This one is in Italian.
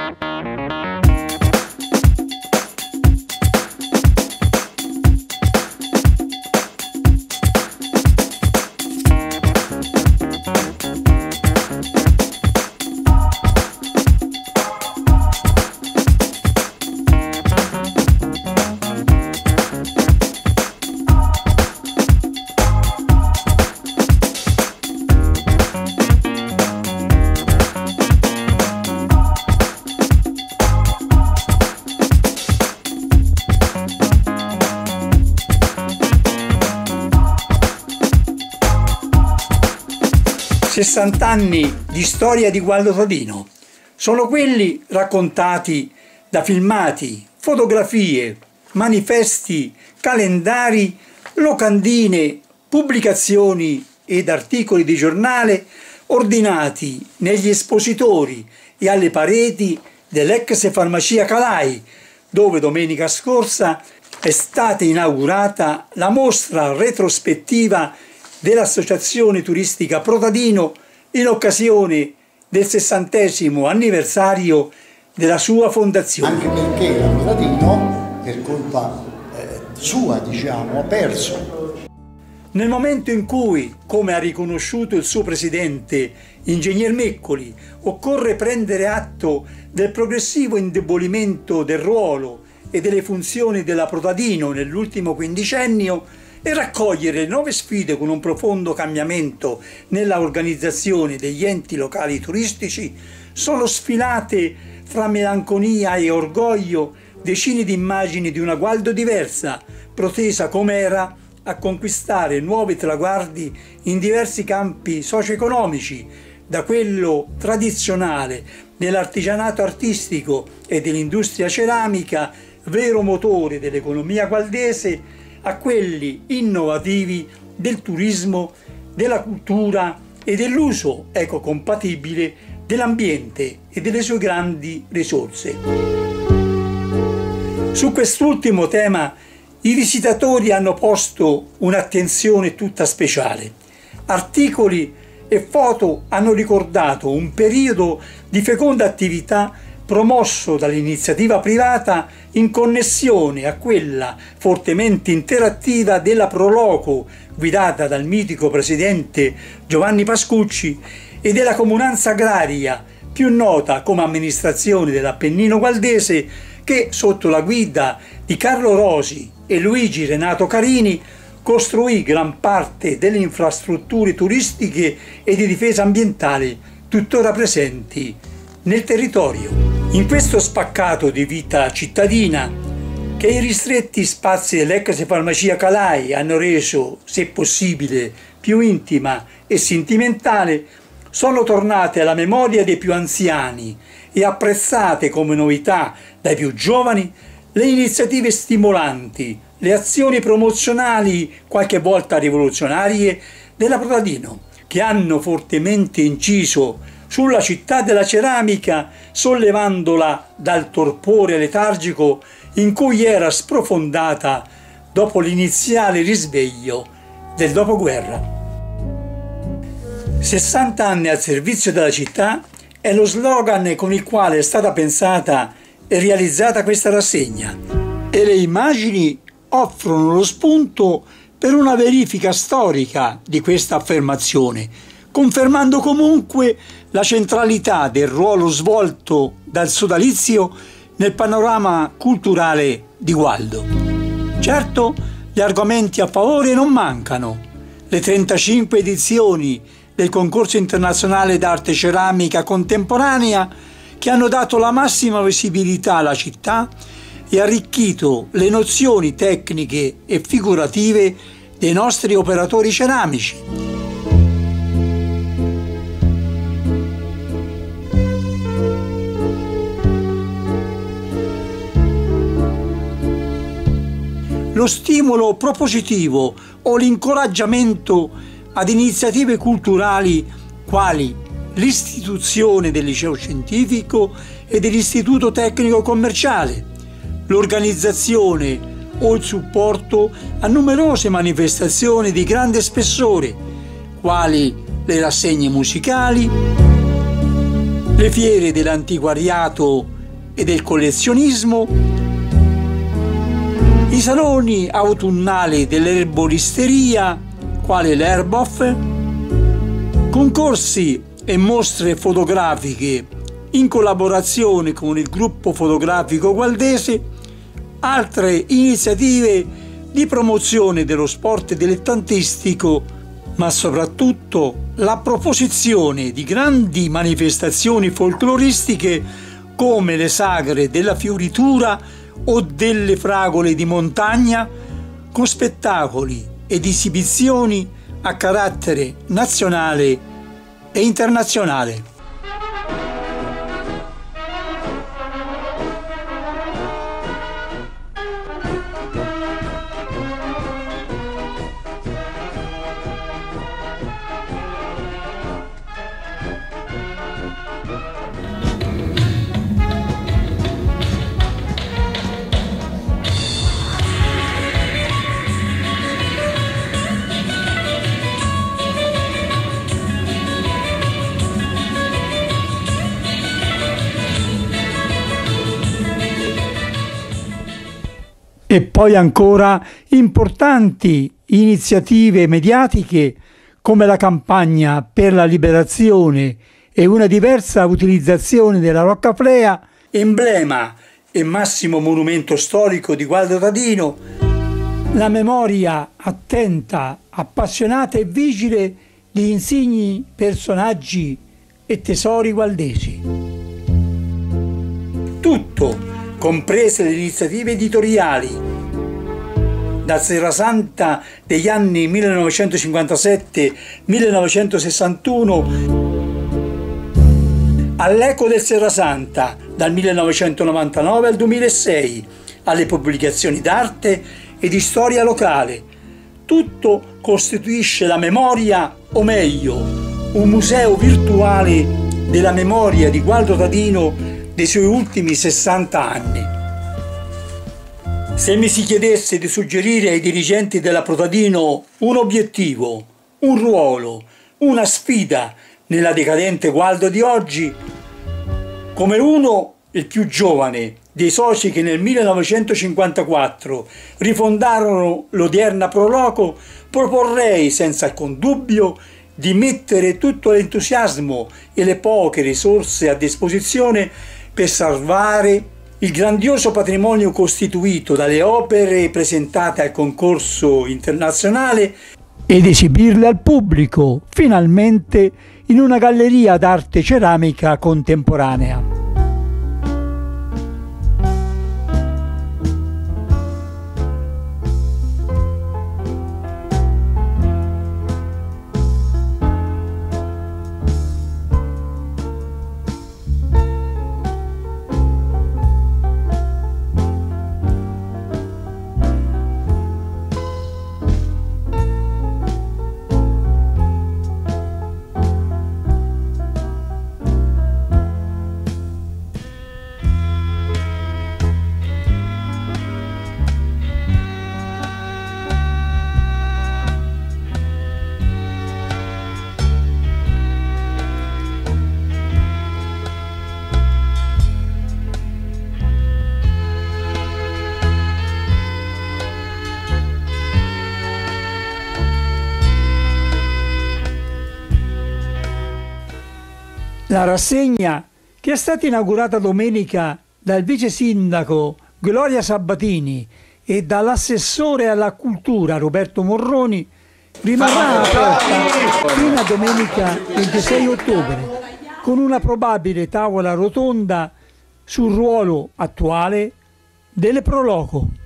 Sessant'anni di storia di Gualdo Tadino. Sono quelli raccontati da filmati, fotografie, manifesti, calendari, locandine, pubblicazioni ed articoli di giornale ordinati negli espositori e alle pareti dell'ex farmacia Calai, dove domenica scorsa è stata inaugurata la mostra retrospettiva dell'Associazione Turistica Pro Tadino in occasione del 60° anniversario della sua fondazione. Anche perché la Pro Tadino, per colpa sua, diciamo, ha perso. Nel momento in cui, come ha riconosciuto il suo presidente, Ingegner Meccoli, occorre prendere atto del progressivo indebolimento del ruolo e delle funzioni della Pro Tadino nell'ultimo quindicennio, e raccogliere le nuove sfide con un profondo cambiamento nella organizzazione degli enti locali turistici, sono sfilate fra melanconia e orgoglio decine di immagini di una Gualdo diversa, protesa com'era a conquistare nuovi traguardi in diversi campi socio-economici, da quello tradizionale dell'artigianato artistico e dell'industria ceramica, vero motore dell'economia gualdese, a quelli innovativi del turismo, della cultura e dell'uso ecocompatibile dell'ambiente e delle sue grandi risorse. Su quest'ultimo tema i visitatori hanno posto un'attenzione tutta speciale. Articoli e foto hanno ricordato un periodo di feconda attività promosso dall'iniziativa privata in connessione a quella fortemente interattiva della Pro Loco, guidata dal mitico presidente Giovanni Pascucci, e della Comunanza Agraria, più nota come amministrazione dell'Appennino Gualdese, che sotto la guida di Carlo Rosi e Luigi Renato Carini costruì gran parte delle infrastrutture turistiche e di difesa ambientale tuttora presenti nel territorio. In questo spaccato di vita cittadina, che i ristretti spazi dell'ex farmacia Calai hanno reso, se possibile, più intima e sentimentale, sono tornate alla memoria dei più anziani e apprezzate come novità dai più giovani le iniziative stimolanti, le azioni promozionali, qualche volta rivoluzionarie, della Pro Tadino, che hanno fortemente inciso sulla città della ceramica, sollevandola dal torpore letargico in cui era sprofondata dopo l'iniziale risveglio del dopoguerra. 60 anni al servizio della città è lo slogan con il quale è stata pensata e realizzata questa rassegna, e le immagini offrono lo spunto per una verifica storica di questa affermazione, confermando comunque la centralità del ruolo svolto dal sodalizio nel panorama culturale di Gualdo. Certo, gli argomenti a favore non mancano. Le 35 edizioni del concorso internazionale d'arte ceramica contemporanea, che hanno dato la massima visibilità alla città e arricchito le nozioni tecniche e figurative dei nostri operatori ceramici. Lo stimolo propositivo o l'incoraggiamento ad iniziative culturali quali l'istituzione del liceo scientifico e dell'istituto tecnico commerciale, l'organizzazione o il supporto a numerose manifestazioni di grande spessore, quali le rassegne musicali, le fiere dell'antiquariato e del collezionismo, i saloni autunnali dell'erboristeria, quale l'Herboff, concorsi e mostre fotografiche in collaborazione con il gruppo fotografico gualdese, altre iniziative di promozione dello sport dilettantistico, ma soprattutto la proposizione di grandi manifestazioni folcloristiche come le sagre della fioritura o delle fragole di montagna, con spettacoli ed esibizioni a carattere nazionale e internazionale. E poi ancora importanti iniziative mediatiche come la campagna per la liberazione e una diversa utilizzazione della Roccaflea, emblema e massimo monumento storico di Gualdo Tadino, la memoria attenta, appassionata e vigile di insigni personaggi e tesori gualdesi. Tutto, comprese le iniziative editoriali, da Serrasanta degli anni 1957-1961 all'Eco del Serrasanta dal 1999 al 2006, alle pubblicazioni d'arte e di storia locale. Tutto costituisce la memoria, o meglio, un museo virtuale della memoria di Gualdo Tadino dei suoi ultimi 60 anni. Se mi si chiedesse di suggerire ai dirigenti della Protadino un obiettivo, un ruolo, una sfida nella decadente Gualdo di oggi, come uno, il più giovane, dei soci che nel 1954 rifondarono l'odierna Proloco, proporrei senza alcun dubbio di mettere tutto l'entusiasmo e le poche risorse a disposizione per salvare il grandioso patrimonio costituito dalle opere presentate al concorso internazionale ed esibirle al pubblico, finalmente, in una galleria d'arte ceramica contemporanea. La rassegna, che è stata inaugurata domenica dal vice sindaco Gloria Sabatini e dall'assessore alla cultura Roberto Morroni, rimarrà aperta fino a domenica 26 ottobre, con una probabile tavola rotonda sul ruolo attuale delle Proloco.